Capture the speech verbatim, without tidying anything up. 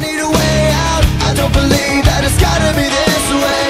need a way out. I don't believe that it's gotta be this way.